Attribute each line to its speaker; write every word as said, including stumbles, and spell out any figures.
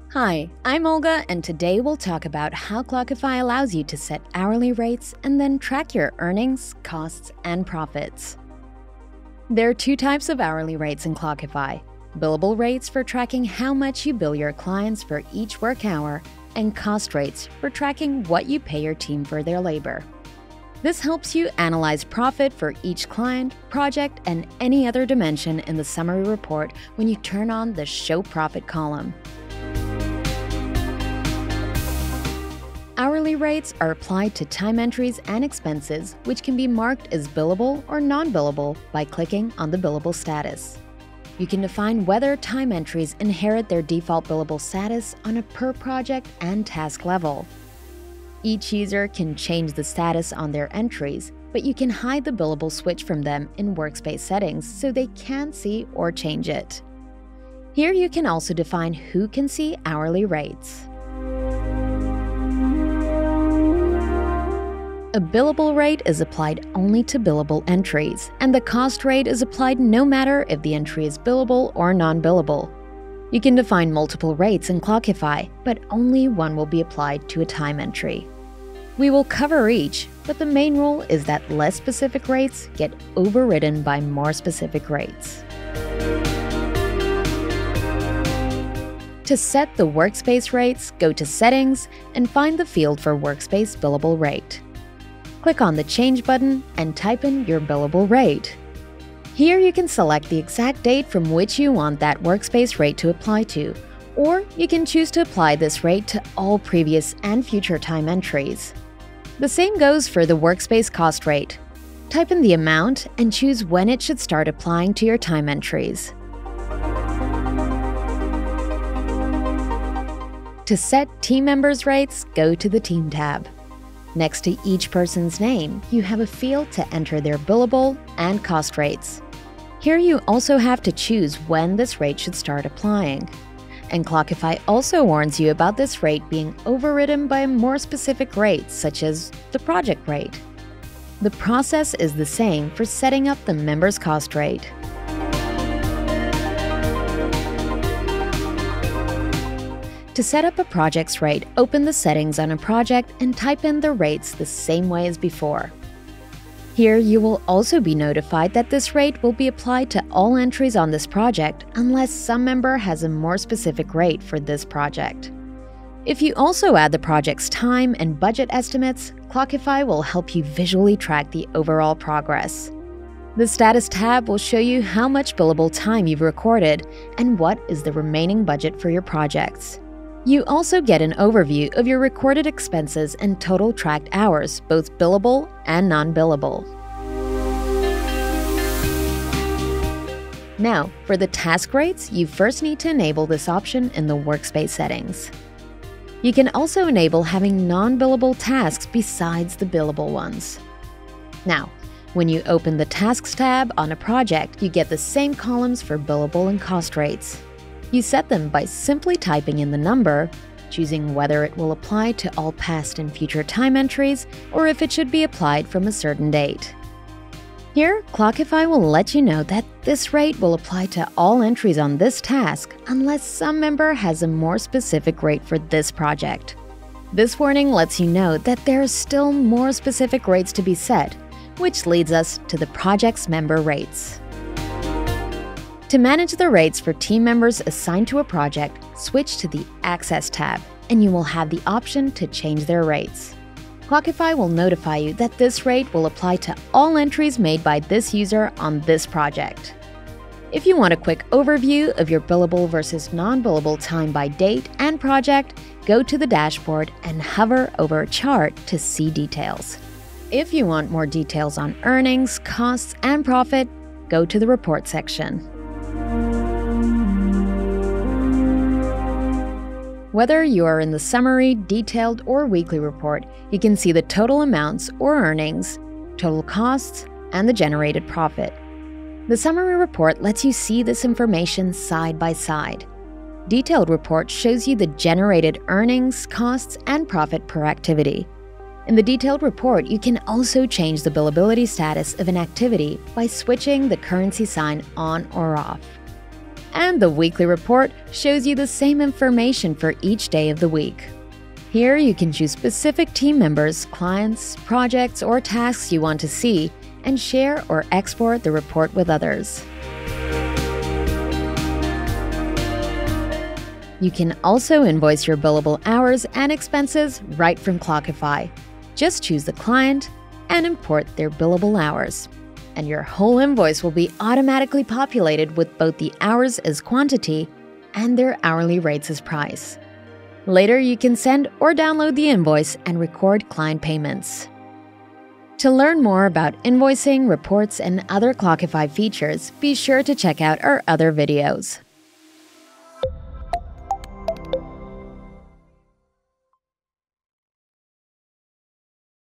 Speaker 1: Hi, I'm Olga, and today we'll talk about how Clockify allows you to set hourly rates and then track your earnings, costs, and profits. There are two types of hourly rates in Clockify: billable rates for tracking how much you bill your clients for each work hour, and cost rates for tracking what you pay your team for their labor. This helps you analyze profit for each client, project, and any other dimension in the summary report when you turn on the Show Profit column. Hourly rates are applied to time entries and expenses, which can be marked as billable or non-billable by clicking on the billable status. You can define whether time entries inherit their default billable status on a per project and task level. Each user can change the status on their entries, but you can hide the billable switch from them in Workspace settings so they can't see or change it. Here you can also define who can see hourly rates. A billable rate is applied only to billable entries, and the cost rate is applied no matter if the entry is billable or non-billable. You can define multiple rates in Clockify, but only one will be applied to a time entry. We will cover each, but the main rule is that less specific rates get overridden by more specific rates. To set the Workspace rates, go to Settings and find the field for Workspace Billable Rate. Click on the Change button and type in your billable rate. Here you can select the exact date from which you want that Workspace rate to apply to, or you can choose to apply this rate to all previous and future time entries. The same goes for the Workspace cost rate. Type in the amount and choose when it should start applying to your time entries. To set team members' rates, go to the Team tab. Next to each person's name, you have a field to enter their billable and cost rates. Here you also have to choose when this rate should start applying. And Clockify also warns you about this rate being overridden by a more specific rate, such as the project rate. The process is the same for setting up the member's cost rate. To set up a project's rate, open the settings on a project and type in the rates the same way as before. Here you will also be notified that this rate will be applied to all entries on this project unless some member has a more specific rate for this project. If you also add the project's time and budget estimates, Clockify will help you visually track the overall progress. The Status tab will show you how much billable time you've recorded and what is the remaining budget for your projects. You also get an overview of your recorded expenses and total tracked hours, both billable and non-billable. Now, for the task rates, you first need to enable this option in the Workspace settings. You can also enable having non-billable tasks besides the billable ones. Now, when you open the Tasks tab on a project, you get the same columns for billable and cost rates. You set them by simply typing in the number, choosing whether it will apply to all past and future time entries, or if it should be applied from a certain date. Here, Clockify will let you know that this rate will apply to all entries on this task unless some member has a more specific rate for this project. This warning lets you know that there are still more specific rates to be set, which leads us to the project's member rates. To manage the rates for team members assigned to a project, switch to the Access tab, and you will have the option to change their rates. Clockify will notify you that this rate will apply to all entries made by this user on this project. If you want a quick overview of your billable versus non-billable time by date and project, go to the dashboard and hover over a chart to see details. If you want more details on earnings, costs, and profit, go to the Report section. Whether you are in the summary, detailed, or weekly report, you can see the total amounts or earnings, total costs, and the generated profit. The summary report lets you see this information side by side. Detailed report shows you the generated earnings, costs, and profit per activity. In the detailed report, you can also change the billability status of an activity by switching the currency sign on or off. And the weekly report shows you the same information for each day of the week. Here you can choose specific team members, clients, projects, or tasks you want to see and share or export the report with others. You can also invoice your billable hours and expenses right from Clockify. Just choose the client and import their billable hours. And your whole invoice will be automatically populated with both the hours as quantity and their hourly rates as price. Later, you can send or download the invoice and record client payments. To learn more about invoicing, reports, and other Clockify features, be sure to check out our other videos.